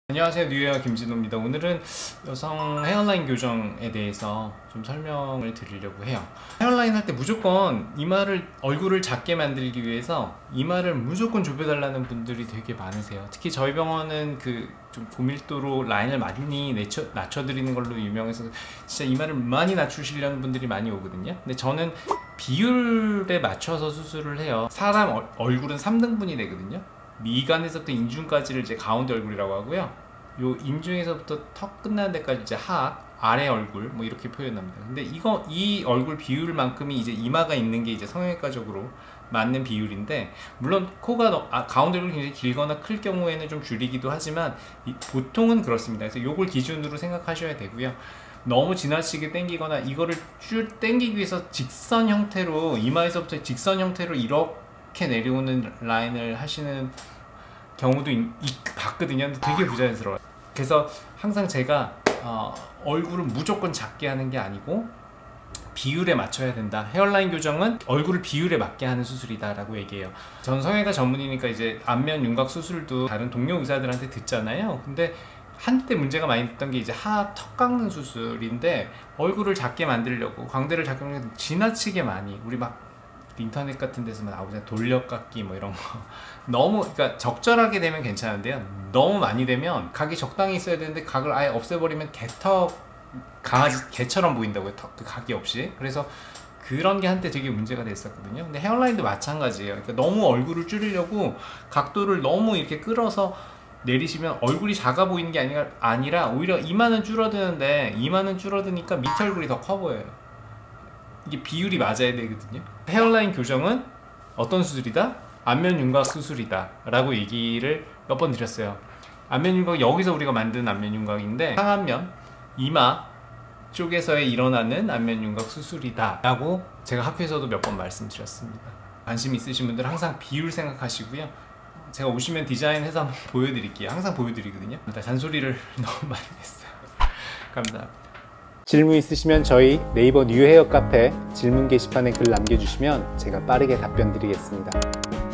안녕하세요, 뉴헤어 김진호입니다. 오늘은 여성 헤어라인 교정에 대해서 좀 설명을 드리려고 해요. 헤어라인 할 때 무조건 얼굴을 작게 만들기 위해서 이마를 무조건 좁혀달라는 분들이 되게 많으세요. 특히 저희 병원은 좀 고밀도로 라인을 많이 낮춰드리는 걸로 유명해서 진짜 이마를 많이 낮추시려는 분들이 많이 오거든요. 근데 저는 비율에 맞춰서 수술을 해요. 사람 얼굴은 3등분이 되거든요. 미간에서부터 인중까지를 이제 가운데 얼굴이라고 하고요. 요 인중에서부터 턱 끝나는 데까지 이제 아래 얼굴 뭐 이렇게 표현합니다. 근데 이 얼굴 비율만큼이 이제 이마가 있는 게 이제 성형외과적으로 맞는 비율인데, 물론 코가 가운데 얼굴이 굉장히 길거나 클 경우에는 좀 줄이기도 하지만 보통은 그렇습니다. 그래서 요걸 기준으로 생각하셔야 되고요. 너무 지나치게 당기거나 이거를 쭉 당기기 위해서 직선 형태로 이마에서부터 직선 형태로 이렇게 내려오는 라인을 하시는 경우도 봤거든요. 근데 되게 부자연스러워요. 그래서 항상 제가 얼굴을 무조건 작게 하는 게 아니고 비율에 맞춰야 된다. 헤어라인 교정은 얼굴을 비율에 맞게 하는 수술이다 라고 얘기해요. 전 성형외과 전문이니까 이제 안면 윤곽 수술도 다른 동료 의사들한테 듣잖아요. 근데 한때 문제가 많이 됐던 게 이제 턱 깎는 수술인데, 얼굴을 작게 만들려고 광대를 작게 만들려고 지나치게 많이, 우리 막 인터넷 같은 데서만 나오잖아요. 돌려깎기 뭐 이런 거. 그러니까 적절하게 되면 괜찮은데요. 너무 많이 되면 각이 적당히 있어야 되는데 각을 아예 없애버리면 강아지 개처럼 보인다고요. 그 각이 없이. 그래서 그런 게 한때 되게 문제가 됐었거든요. 근데 헤어라인도 마찬가지예요. 그러니까 너무 얼굴을 줄이려고 각도를 너무 이렇게 끌어서 내리시면 얼굴이 작아 보이는 게 아니라 오히려 이마는 줄어드는데, 이마는 줄어드니까 밑에 얼굴이 더 커 보여요. 이게 비율이 맞아야 되거든요. 헤어라인 교정은 어떤 수술이다? 안면 윤곽 수술이다 라고 얘기를 몇 번 드렸어요. 안면 윤곽, 여기서 우리가 만든 안면 윤곽인데 상안면, 이마 쪽에서의 일어나는 안면 윤곽 수술이다 라고 제가 학회에서도 몇 번 말씀드렸습니다. 관심 있으신 분들 항상 비율 생각하시고요. 제가 오시면 디자인해서 한번 보여드릴게요. 항상 보여드리거든요. 잔소리를 너무 많이 했어요. 감사합니다. 질문 있으시면 저희 네이버 뉴헤어 카페 질문 게시판에 글 남겨주시면 제가 빠르게 답변 드리겠습니다.